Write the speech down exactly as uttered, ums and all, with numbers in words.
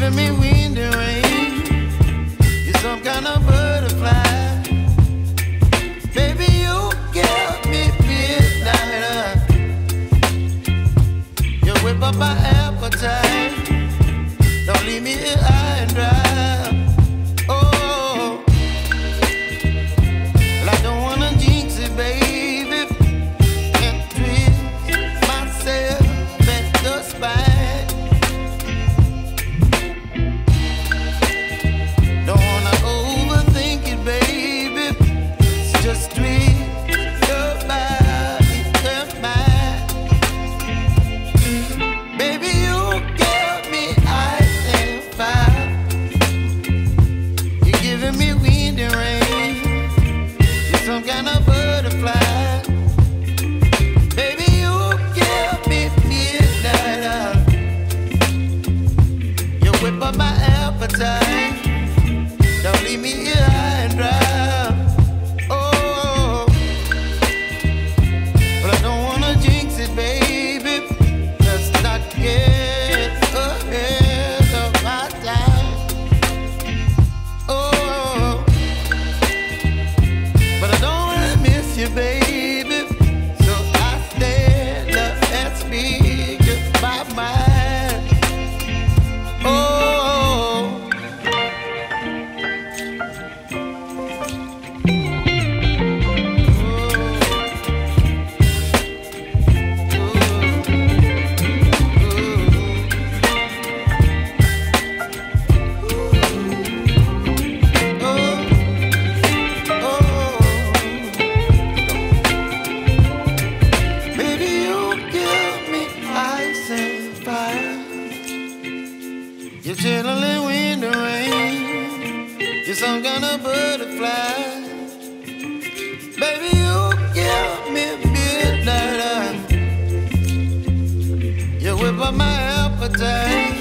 giving me wind and rain. You're some kind of butterfly. Baby, you give me midnight. You whip up my appetite. Don't leave me here high and dry. Oh, well, I don't wanna jinx it, baby. Can't twist myself at the spine. Don't wanna overthink it, baby. It's just twist your body and mine. Baby, you give me ice and fire. You're giving me wind and rain. You're some kind of butterfly. Baby, you give me midnight. You whip up my appetite. Don't leave me here high and dry. Oh, but I don't wanna jinx it, baby. Let's not get ahead of my time. Oh, but I don't wanna miss you, baby. So I stand up and speak my mind. Oh, baby, you give me ice and fire. You're chilling wind and rain. You're some kind of butterfly. Baby, you give me midnight. You whip up my appetite.